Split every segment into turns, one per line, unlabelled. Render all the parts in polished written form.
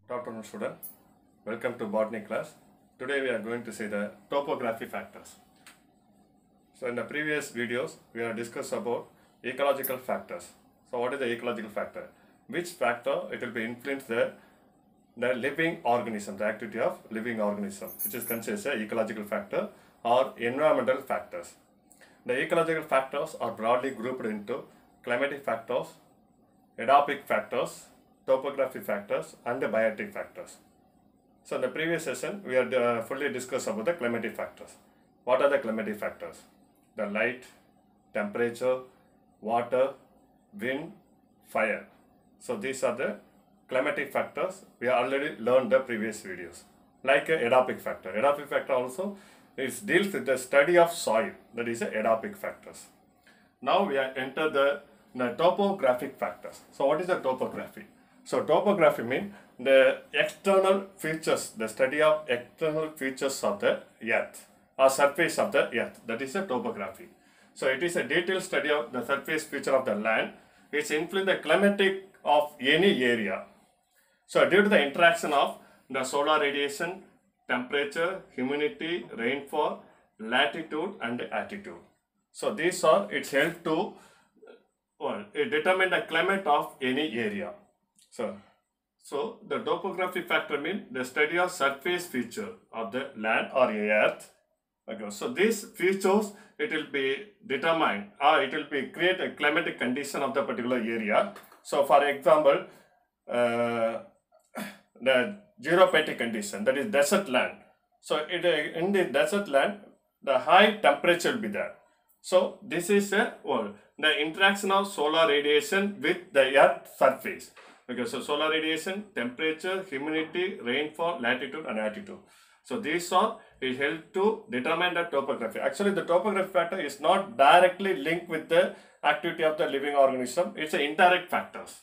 Good afternoon, student. Welcome to botany class. Today we are going to see the topography factors. So in the previous videos we have discussed about ecological factors. So what is the ecological factor? Which factor it will be influence the living organism, the activity of living organism, which is considered as ecological factor or environmental factors. The ecological factors are broadly grouped into climatic factors, edaphic factors, topography factors, and the biotic factors. So in the previous session, we had fully discussed about the climatic factors. What are the climatic factors? The light, temperature, water, wind, fire. So these are the climatic factors. We already learned the previous videos. Like edaphic factor. Edaphic factor also deals with the study of soil. That is edaphic factors. Now we are enter the topographic factors. So what is the topography? So topography means the external features, the study of external features of the earth or surface of the earth. That is the topography. So it is a detailed study of the surface feature of the land which influence the climatic of any area. So due to the interaction of the solar radiation, temperature, humidity, rainfall, latitude and altitude. So these are its help to determine the climate of any area. So the topography factor means the study of surface feature of the land or earth. Okay, so these features it will be determined or it will be create a climatic condition of the particular area. So for example, the xerophatic condition, that is desert land. So in the desert land, the high temperature will be there. So this is the interaction of solar radiation with the earth surface. Okay, so solar radiation, temperature, humidity, rainfall, latitude and altitude. So these are it help to determine the topography. Actually, the topography factor is not directly linked with the activity of the living organism. It's an indirect factors.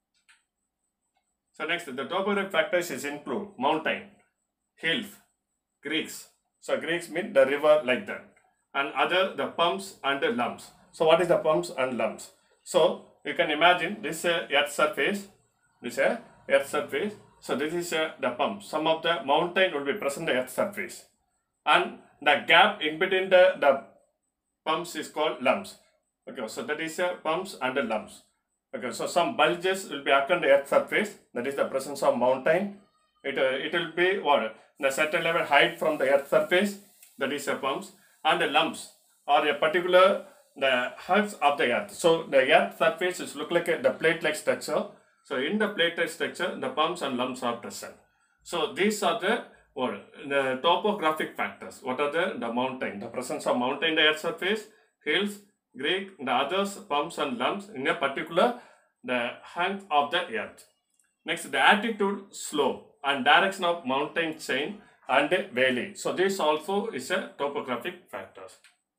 So next, the topographic factors is include mountain, hills, creeks. So creeks mean the river like that, and other the pumps and the lumps. So what is the pumps and lumps? So you can imagine this earth surface. This is earth surface. So this is the pump. Some of the mountain will be present in the earth surface, and the gap in between the pumps is called lumps. Okay, so that is pumps and the lumps. Okay, so some bulges will be occur on the earth surface. That is the presence of mountain. It will be what the certain level height from the earth surface. That is pumps, and the lumps or a particular the hugs of the earth. So the earth surface is look like the plate-like structure. So in the plate-like structure, the pumps and lumps are present. So these are the topographic factors. What are the mountain? The presence of mountain in the earth surface, hills, creek, the others pumps and lumps in a particular the height of the earth. Next, the altitude, slope and direction of mountain chain and valley. So this also is a topographic factors.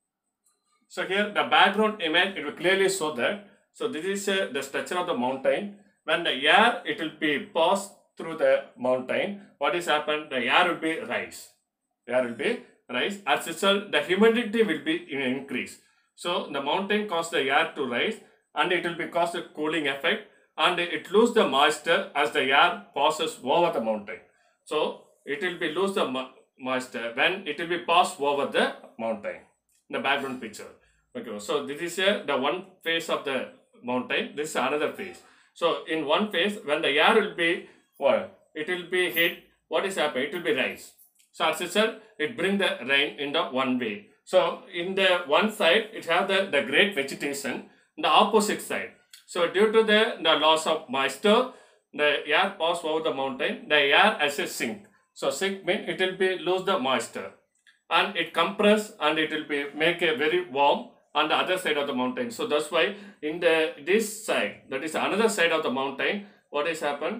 So here the background image it will clearly show that. So this is the structure of the mountain. When the air it will be passed through the mountain, what is happened? The air will be rise. Air will be rise. As a result, the humidity will be increase. So the mountain cause the air to rise, and it will be cause a cooling effect, and it lose the moisture as the air passes over the mountain. So it will be lose the moisture when it will be passed over the mountain. The background picture. Okay, so this is the one phase of the mountain. This is another phase. So in one phase, when the air will be it will be hit. What is happening? It will be rise. So as I said, it bring the rain in the one way. So in the one side, it have the great vegetation. The opposite side. So due to the loss of moisture, the air pass over the mountain. The air as a sink. So sink means it will be lose the moisture, and it compress and it will be make a very warm on the other side of the mountain. So that's why in this side, that is another side of the mountain, what has happened?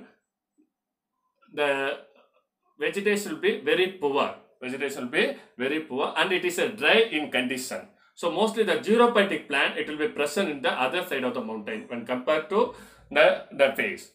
The vegetation will be very poor. Vegetation will be very poor, and it is a dry in condition. So mostly the xerophatic plant it will be present in the other side of the mountain when compared to the face.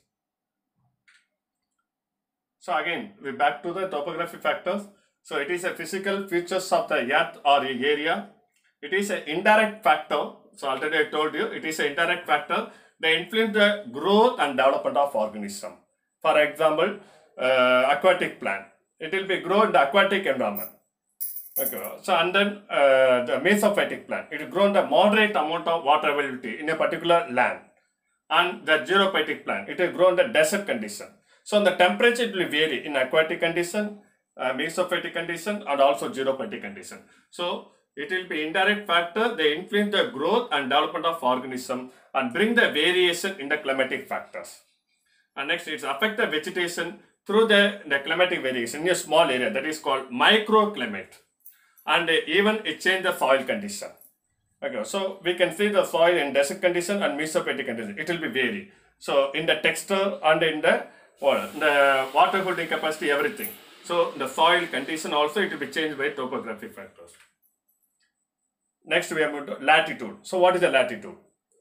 So again we back to the topography factors. So it is a physical features of the earth or area. It is an indirect factor. So already I told you it is an indirect factor. They influence the growth and development of organism. For example, aquatic plant. It will be grown in the aquatic environment. Okay, so and then the mesophytic plant, it will grow in the moderate amount of water availability in a particular land. And the xerophytic plant, it will grow in the desert condition. So the temperature it will vary in aquatic condition, mesophytic condition, and also xerophytic condition. So it will be indirect factor, they influence the growth and development of organism and bring the variation in the climatic factors. And next, it affect the vegetation through the climatic variation in a small area, that is called microclimate. And even it change the soil condition. Okay, so we can see the soil in desert condition and mesophytic condition. It will be vary. So in the texture and in the water holding capacity, everything. So the soil condition also it will be changed by topographic factors. Next we are moving to latitude. So what is the latitude?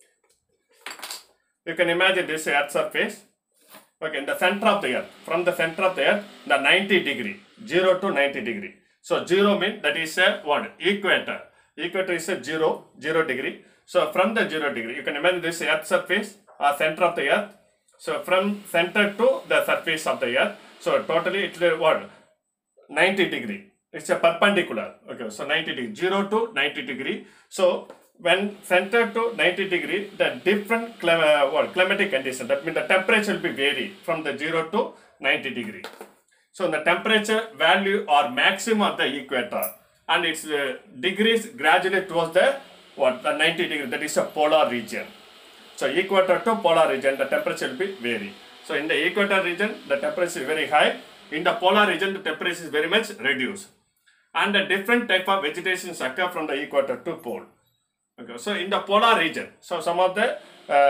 You can imagine this Earth surface. Okay, in the center of the Earth, from the center of the Earth, the 90 degree, 0 to 90 degree. So 0 means that is a what? Equator. Equator is a 0 degree. So from the 0 degree, you can imagine this Earth surface, center of the Earth. So from center to the surface of the Earth. So totally it will what? 90 degree. It's a perpendicular. Okay, so 90 degree, 0 to 90 degree. So when center to 90 degree, the different climatic condition, that means the temperature will be vary from the 0 to 90 degree. So the temperature value or maximum of the equator, and its degrees gradually towards the 90 degree, that is a polar region. So equator to polar region, the temperature will be vary. So in the equator region, the temperature is very high. In the polar region, the temperature is very much reduced. And a different type of vegetation occur from the equator to pole. Okay, so in the polar region, so some of the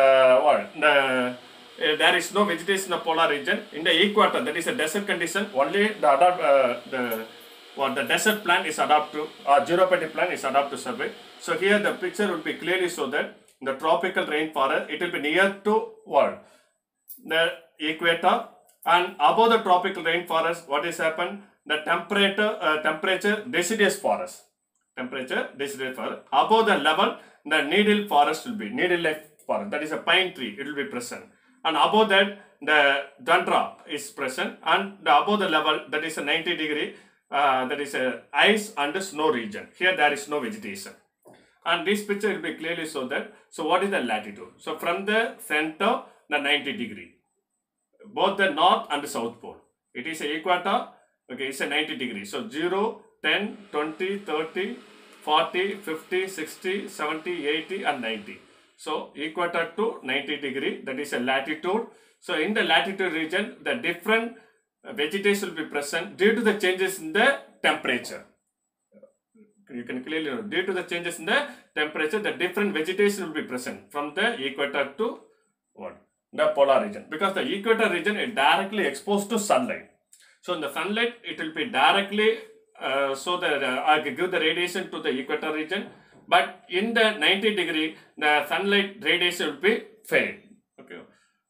there is no vegetation in the polar region. In the equator, that is a desert condition, only the desert plant is adapted to, or xerophytic plant is adapted to survive. So here the picture will be clearly so that the tropical rainforest, it will be near to what? The equator, and above the tropical rainforest, what is happened? The temperature deciduous forest. Temperature deciduous forest. Above the level, the needle forest will be, needle leaf forest, that is a pine tree, it will be present. And above that, the tundra is present, and above the level, that is a 90 degree, that is a ice and snow region. Here there is no vegetation. And this picture will be clearly so that, so what is the latitude? So from the center, the 90 degree, both the north and the south pole. It is a equator, okay, it's a 90 degree. So 0, 10, 20, 30, 40, 50, 60, 70, 80 and 90. So equator to 90 degree, that is a latitude. So in the latitude region, the different vegetation will be present due to the changes in the temperature. You can clearly know, due to the changes in the temperature, the different vegetation will be present from the equator to what? The polar region. Because the equator region is directly exposed to sunlight. So in the sunlight, it will be directly so that I can give the radiation to the equator region. But in the 90 degree, the sunlight radiation will be fade. Okay.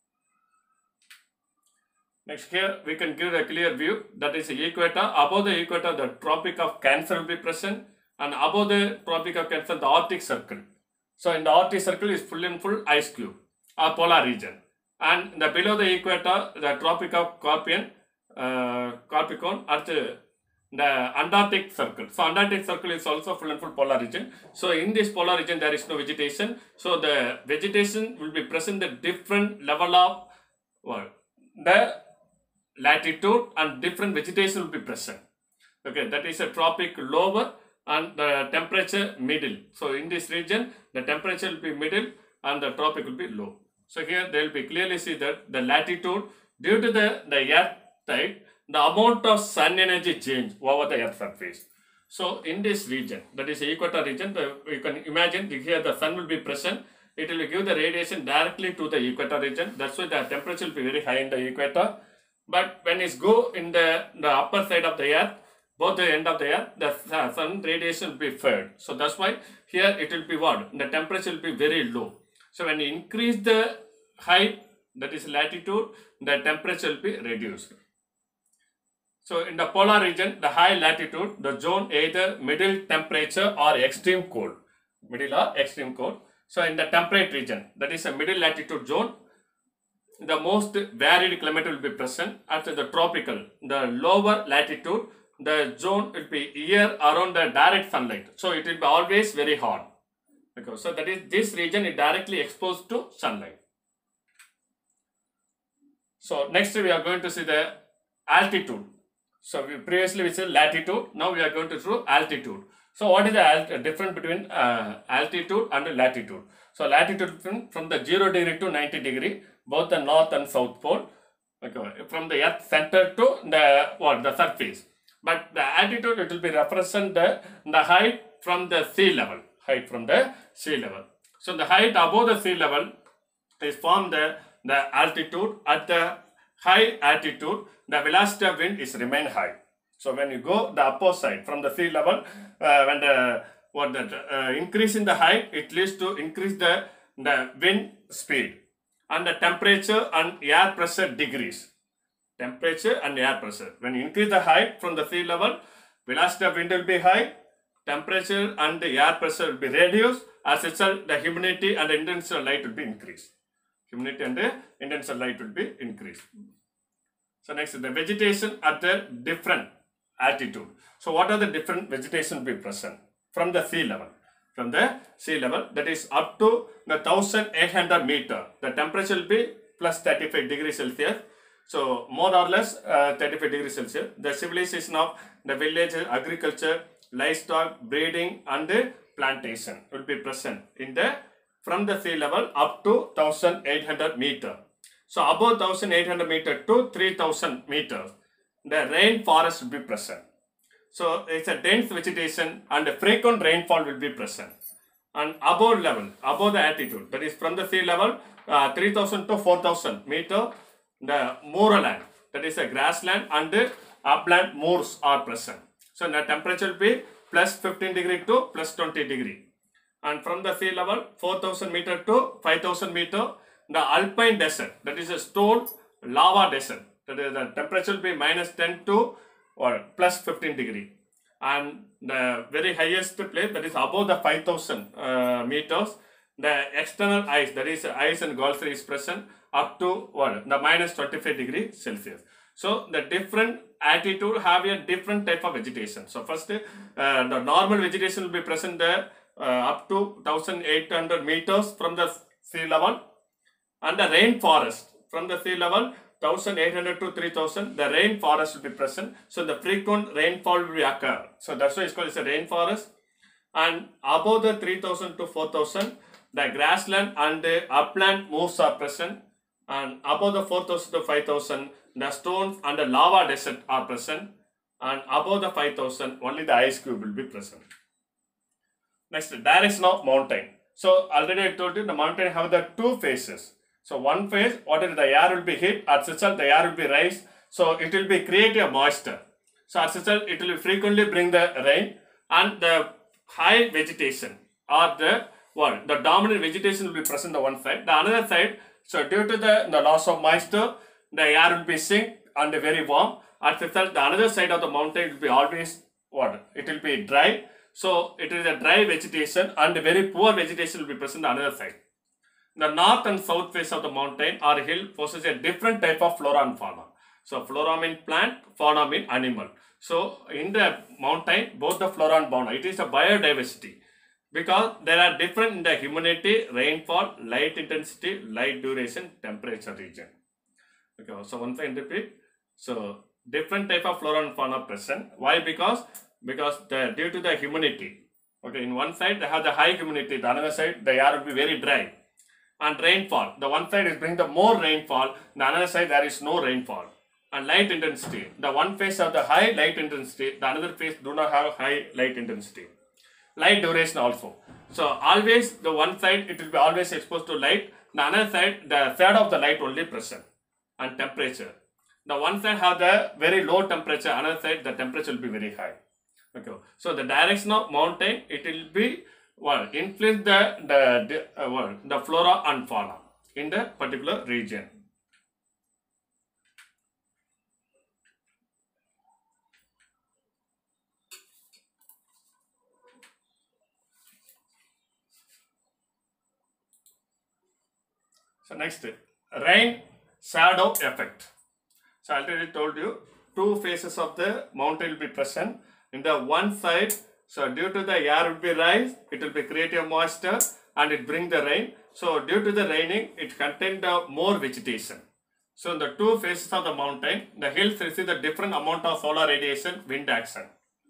Next here, we can give a clear view, that is the equator. Above the equator, the Tropic of Cancer will be present. And above the Tropic of Cancer, the Arctic Circle. So in the Arctic Circle is full and full ice cube, or polar region. And below the equator, the Tropic of Capricorn at the Antarctic Circle. So Antarctic Circle is also full and full polar region. So in this polar region, there is no vegetation. So the vegetation will be present at different level of the latitude, and different vegetation will be present. Okay, that is a tropic lower and the temperature middle. So in this region, the temperature will be middle and the tropic will be low. So here they will be clearly see that the latitude, due to the earth type, the amount of sun energy change over the earth surface. So in this region, that is the equator region, you can imagine here the sun will be present. It will give the radiation directly to the equator region. That's why the temperature will be very high in the equator. But when it go in the upper side of the earth, both the end of the earth, the sun radiation will be fed. So that's why here it will be what? The temperature will be very low. So when you increase the height, that is latitude, the temperature will be reduced. So in the polar region, the high latitude, the zone either middle temperature or extreme cold. Middle or extreme cold. So in the temperate region, that is a middle latitude zone, the most varied climate will be present. At the tropical, the lower latitude, the zone will be here around the direct sunlight. So it will be always very hot. Okay, so that is this region is directly exposed to sunlight. So next we are going to see the altitude. So previously we said latitude, now we are going to do altitude. So what is the difference between altitude and latitude? So latitude from the 0 degree to 90 degree, both the north and south pole, okay, from the earth center to the surface. But the altitude, it will be represent the height from the sea level, So the height above the sea level is formed the altitude. At the high altitude, the velocity of wind is remain high. So when you go the upper side from the sea level, when the increase in the height, it leads to increase the wind speed, and the temperature and air pressure decrease. Temperature and air pressure. When you increase the height from the sea level, velocity of wind will be high, temperature and the air pressure will be reduced. As a result, the humidity and the intensity of light will be increased. Humidity and the intensity of light will be increased. So next, the vegetation at the different altitude. So what are the different vegetation will be present from the sea level? From the sea level, that is up to the 1800 meter, the temperature will be plus 35 degrees Celsius. So more or less 35 degrees Celsius. The civilization of the village, agriculture, livestock, breeding and the plantation will be present in the from the sea level up to 1800 meter. So above 1800 meter to 3000 meters, the rainforest will be present. So it's a dense vegetation and a frequent rainfall will be present. And above level, above the altitude, that is from the sea level 3000 to 4000 meter, the moorland, that is a grassland and the upland moors are present. So the temperature will be plus 15 degree to plus 20 degree. And from the sea level 4000 meter to 5000 meter, the alpine desert, that is a stone lava desert, that is the temperature will be minus 10 to or plus 15 degree. And the very highest place, that is above the 5000 meters, the external ice, that is ice and Gulf is present up to the minus 25 degree Celsius. So the different altitude have a different type of vegetation. So first the normal vegetation will be present there up to 1800 meters from the sea level, and the rainforest from the sea level 1800 to 3000, the rainforest will be present. So the frequent rainfall will occur. So that's why it's called as a rainforest. And above the 3000 to 4000, the grassland and the upland moors are present. And above the 4000 to 5000, the stones and the lava desert are present. And above the 5000, only the ice cube will be present. Next, direction of mountain. So already I told you the mountain have the two phases. So one phase, what is the air will be hit, as a result the air will be raised, so it will be create a moisture. So as a result it will frequently bring the rain, and the high vegetation or the dominant vegetation will be present on one side. The another side, so due to the loss of moisture, the air will be sink and very warm. As a result, the another side of the mountain will be always it will be dry. So it is a dry vegetation and very poor vegetation will be present on the other side. The north and south face of the mountain or hill possess a different type of flora and fauna. So flora means plant, fauna means animal. So in the mountain, both the flora and fauna, it is a biodiversity, because there are different in the humidity, rainfall, light intensity, light duration, temperature region. Okay, so once I repeat, so different type of flora and fauna present. Why? Because due to the humidity. Okay, in one side they have the high humidity, the other side the air will be very dry. And rainfall, the one side is bring the more rainfall, the other side there is no rainfall. And light intensity, the one phase of the high light intensity, the another phase do not have high light intensity. Light duration also. So always the one side it will be always exposed to light, the other side the shade of the light only present. And temperature, the one side have the very low temperature, another side the temperature will be very high. Okay, so the direction of mountain, it will be influence the flora and fauna in the particular region. So next, rain shadow effect. So I already told you, two faces of the mountain will be present. In the one side, so due to the air will be rise, it will be create a moisture and it bring the rain. So due to the raining, it contain the more vegetation. So in the two faces of the mountain, the hills receive the different amount of solar radiation, wind action.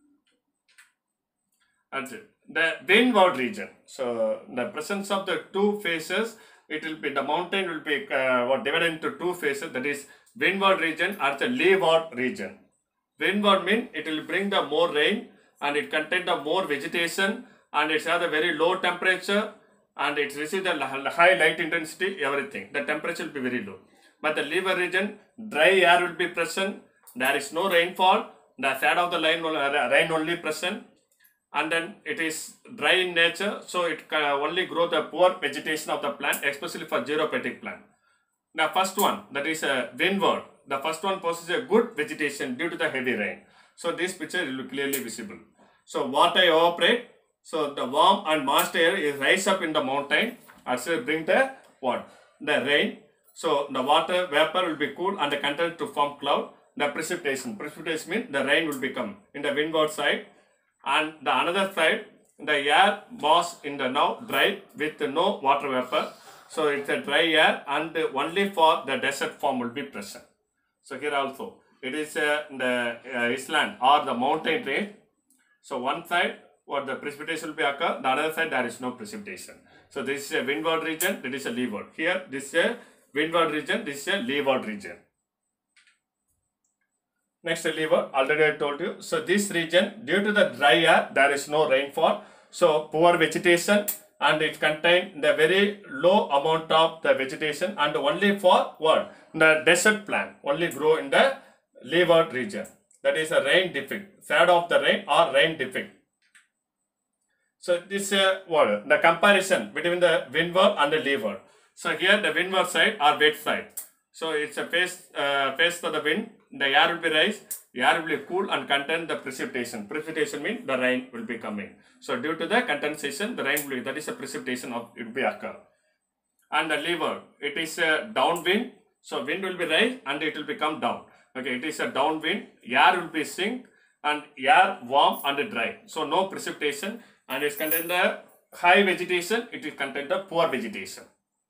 That's it. The windward region. So the presence of the two faces, it will be, the mountain will be divided into two phases, that is windward region and the leeward region. Windward means it will bring the more rain and it contain the more vegetation and it has a very low temperature and it receives the high light intensity, everything. The temperature will be very low. But the leeward region, dry air will be present, there is no rainfall, the shade of the rain only present, and then it is dry in nature, so it can only grow the poor vegetation of the plant, especially for xerophytic plant. The first one, that is a windward, the first one possesses a good vegetation due to the heavy rain. So this picture will be clearly visible. So water evaporate, so the warm and moist air is rise up in the mountain and so bring the what? The rain. So the water vapor will be cool and the content to form cloud. The precipitation means the rain will become in the windward side. And the another side, the air was in the now dry with no water vapor. So it's a dry air and only for the desert form will be present. So here also, it is the island or the mountain range. So one side, what the precipitation will be occur, the other side there is no precipitation. So this is a windward region, that is a leeward. Here this is a windward region, this is a leeward region. Next leeward, already I told you. So this region, due to the dry air, there is no rainfall. So poor vegetation and it contains the very low amount of the vegetation and only for what? The desert plant only grow in the leeward region. That is a rain defect, shade of the rain or rain defect. So this what? The comparison between the windward and the leeward. So here the windward side or wet side. So it's a face of the wind. The air will be rise, the air will be cool and contain the precipitation. Precipitation means the rain will be coming. So due to the condensation, the rain will be, that is a precipitation of it will be occur. And the leeward, it is a downwind. So wind will be rise and it will become down. Okay, it is a downwind. Air will be sink and air warm and dry. So no precipitation and it contain the high vegetation. It will contain the poor vegetation.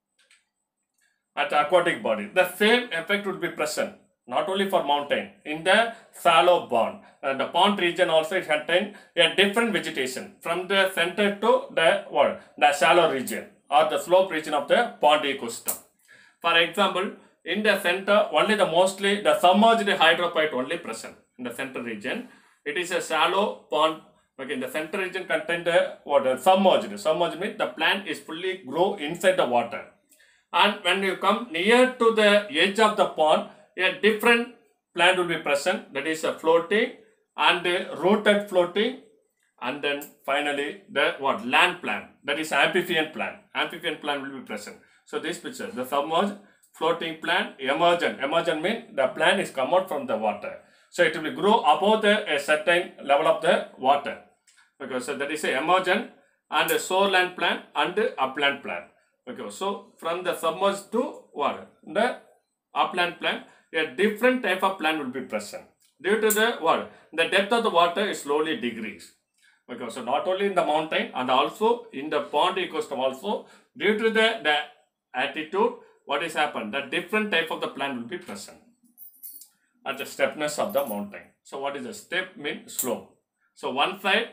At the aquatic body, the same effect will be present. Not only for mountain, in the shallow pond. The pond region also it contains a different vegetation from the center to the what? The shallow region or the slope region of the pond ecosystem. For example, in the center, only the mostly the submerged hydrophyte only present in the center region. It is a shallow pond. Okay, in the center region contain the water submerged. Submerged means the plant is fully grow inside the water. And when you come near to the edge of the pond, a different plant will be present, that is a floating and rooted floating, and then finally the what? Land plant, that is amphibian plant. Amphibian plant will be present. So this picture, the submerged, floating plant, emergent. Emergent means the plant is come out from the water. So it will grow above a certain level of the water. Okay, so that is a emergent and a shoreland plant and upland plant. Okay, so from the submerged to what? The upland plant, a different type of plant will be present. Due to the what? The depth of the water is slowly decrease. Okay, so not only in the mountain and also in the pond ecosystem also, due to the altitude, what is happened? The different type of the plant will be present at the steepness of the mountain. So what is the step mean? Slope. So one side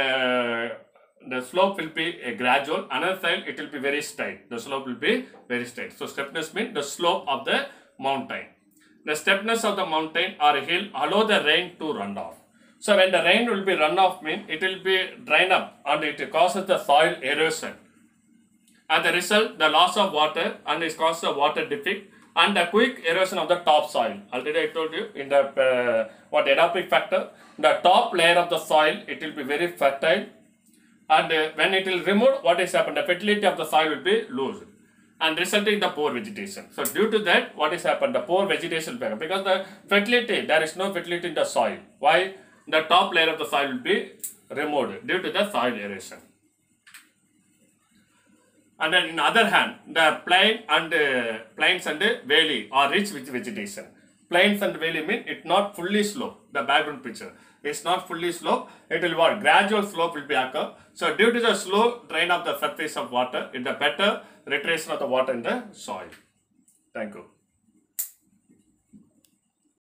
the slope will be a gradual, another side it will be very straight. The slope will be very straight. So steepness means the slope of the mountain. The steepness of the mountain or hill allow the rain to run off. So when the rain will be run off means it will be drain up and it causes the soil erosion. As a result, the loss of water and it causes a water defect and the quick erosion of the top soil. Already I told you in the what edaphic factor, the top layer of the soil it will be very fertile, and when it will remove, what is happened? The fertility of the soil will be lost and resulting in the poor vegetation. So due to that, what is happened? The poor vegetation will be, because the fertility, there is no fertility in the soil. Why? The top layer of the soil will be removed due to the soil erosion. And then in other hand, the plains and valley are rich with vegetation. Plains and valley mean it not fully slope. The background picture is not fully slope. It will what gradual slope will be occur. So due to the slow drain of the surface of water, it the better retention of the water in the soil. Thank you.